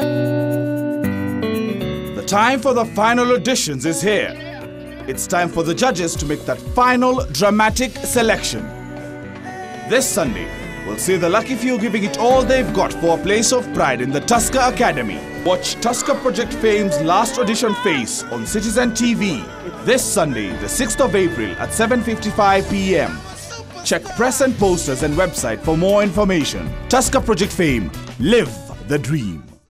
The time for the final auditions is here. It's time for the judges to make that final dramatic selection. This Sunday, we'll see the lucky few giving it all they've got for a place of pride in the Tusker Academy. Watch Tusker Project Fame's last audition phase on Citizen TV this Sunday, the 6th of April at 7:55 p.m. Check press and posters and website for more information. Tusker Project Fame. Live the dream.